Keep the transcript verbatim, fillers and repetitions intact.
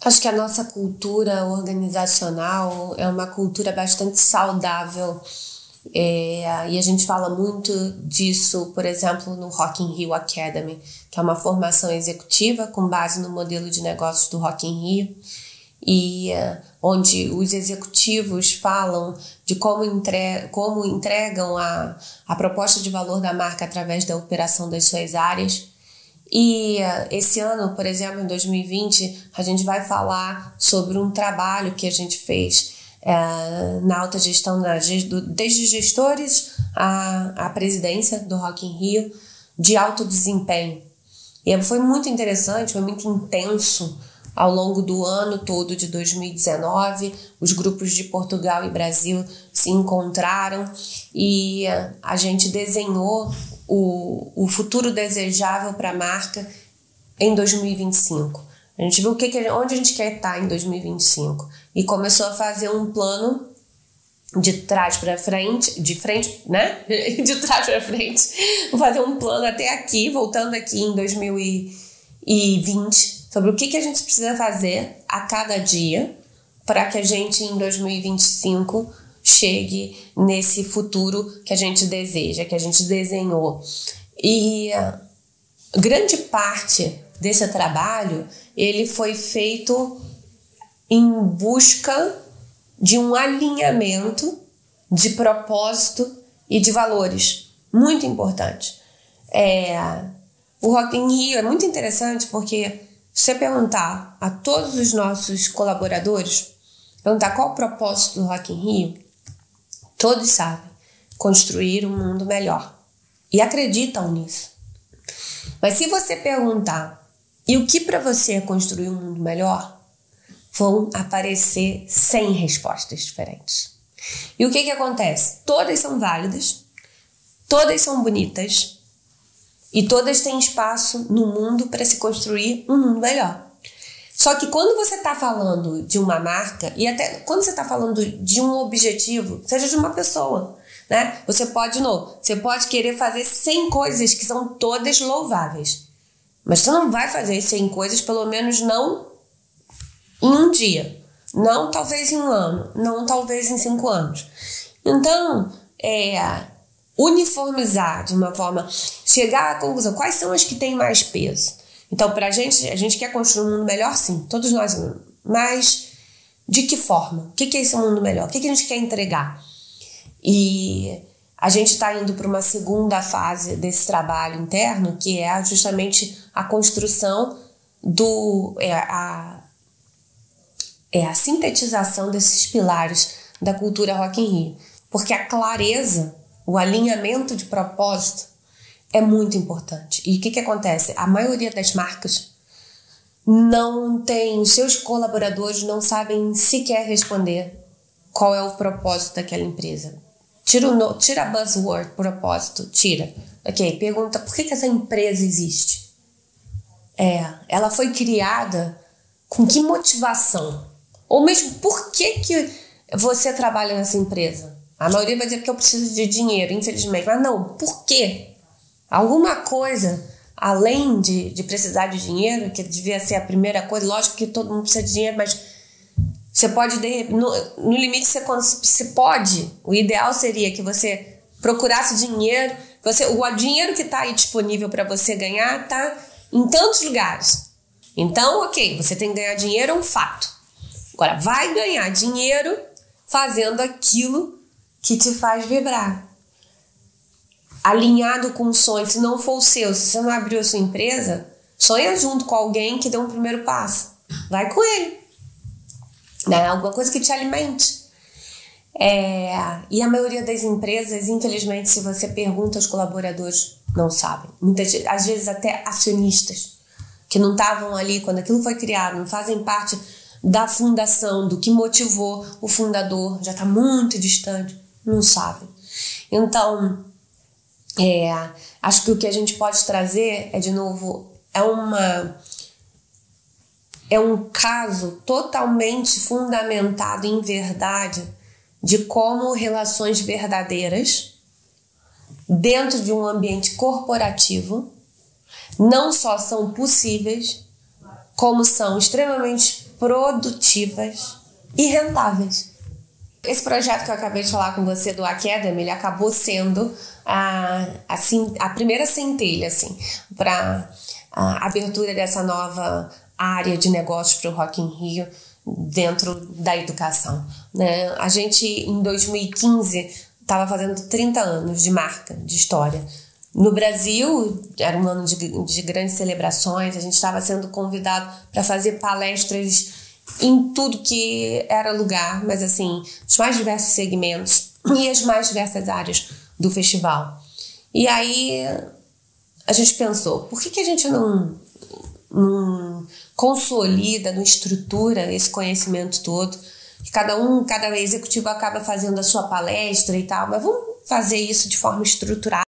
Acho que a nossa cultura organizacional é uma cultura bastante saudável. É, e a gente fala muito disso, por exemplo, no Rock in Rio Academy, que é uma formação executiva com base no modelo de negócios do Rock in Rio, e é, onde os executivos falam de como, entre, como entregam a, a proposta de valor da marca através da operação das suas áreas. E uh, esse ano, por exemplo, em dois mil e vinte, a gente vai falar sobre um trabalho que a gente fez uh, na alta gestão, na, do, desde gestores à, à presidência do Rock in Rio, de alto desempenho. E foi muito interessante, foi muito intenso ao longo do ano todo de dois mil e dezenove. Os grupos de Portugal e Brasil se encontraram e uh, a gente desenhou O, o futuro desejável para a marca em dois mil e vinte e cinco. A gente viu o que, que, onde a gente quer estar em dois mil e vinte e cinco e começou a fazer um plano de trás para frente, de frente, né? De trás para frente. Vou fazer um plano até aqui, voltando aqui em dois mil e vinte, sobre o que, que a gente precisa fazer a cada dia para que a gente em dois mil e vinte e cinco chegue nesse futuro que a gente deseja, que a gente desenhou. E grande parte desse trabalho, ele foi feito em busca de um alinhamento de propósito e de valores, muito importante. É, o Rock in Rio é muito interessante porque se você perguntar a todos os nossos colaboradores, perguntar qual o propósito do Rock in Rio, todos sabem, construir um mundo melhor. E acreditam nisso. Mas se você perguntar, e o que para você é construir um mundo melhor? Vão aparecer cem respostas diferentes. E o que que acontece? Todas são válidas, todas são bonitas, e todas têm espaço no mundo para se construir um mundo melhor. Só que quando você está falando de uma marca, e até quando você está falando de um objetivo, seja de uma pessoa, né? Você pode, não, você pode querer fazer cem coisas que são todas louváveis. Mas você não vai fazer cem coisas, pelo menos não em um dia. Não talvez em um ano. Não talvez em cinco anos. Então, é, uniformizar de uma forma, chegar à conclusão, quais são as que têm mais peso? Então, para a gente, a gente quer construir um mundo melhor, sim, todos nós, mas de que forma? O que é esse mundo melhor? O que a gente quer entregar? E a gente está indo para uma segunda fase desse trabalho interno, que é justamente a construção do... É a, é a sintetização desses pilares da cultura Rock in Rio. Porque a clareza, o alinhamento de propósito, é muito importante. E o que que acontece? A maioria das marcas não tem, os seus colaboradores não sabem sequer responder qual é o propósito daquela empresa. Tira, o, tira a buzzword, propósito, tira. Ok, pergunta por que que essa empresa existe? É, ela foi criada com que motivação? Ou mesmo por que que você trabalha nessa empresa? A maioria vai dizer porque eu preciso de dinheiro, infelizmente. Mas não, por quê? Alguma coisa, além de, de precisar de dinheiro, que devia ser a primeira coisa, lógico que todo mundo precisa de dinheiro, mas você pode, no, no limite, você, você pode, o ideal seria que você procurasse dinheiro, você, o dinheiro que está aí disponível para você ganhar está em tantos lugares. Então, ok, você tem que ganhar dinheiro, é um fato. Agora, vai ganhar dinheiro fazendo aquilo que te faz vibrar. Alinhado com o sonho, se não for o seu, se você não abriu a sua empresa, sonha junto com alguém que deu um primeiro passo. Vai com ele. Né? Alguma coisa que te alimente. É, e a maioria das empresas, infelizmente, se você pergunta aos colaboradores, não sabem. Muitas, às vezes até acionistas, que não estavam ali quando aquilo foi criado, não fazem parte da fundação, do que motivou o fundador, já está muito distante, não sabem. Então... É, acho que o que a gente pode trazer é, de novo, é uma é um caso totalmente fundamentado em verdade de como relações verdadeiras dentro de um ambiente corporativo não só são possíveis, como são extremamente produtivas e rentáveis. Esse projeto que eu acabei de falar com você do Academy, ele acabou sendo a, assim, a primeira centelha assim, para a abertura dessa nova área de negócios para o Rock in Rio dentro da educação, né? A gente, em dois mil e quinze, estava fazendo trinta anos de marca, de história. No Brasil, era um ano de, de grandes celebrações, a gente estava sendo convidado para fazer palestras em tudo que era lugar, mas assim, os mais diversos segmentos e as mais diversas áreas do festival. E aí a gente pensou, por que, que a gente não, não consolida, não estrutura esse conhecimento todo? Que cada um, cada executivo acaba fazendo a sua palestra e tal, mas vamos fazer isso de forma estruturada.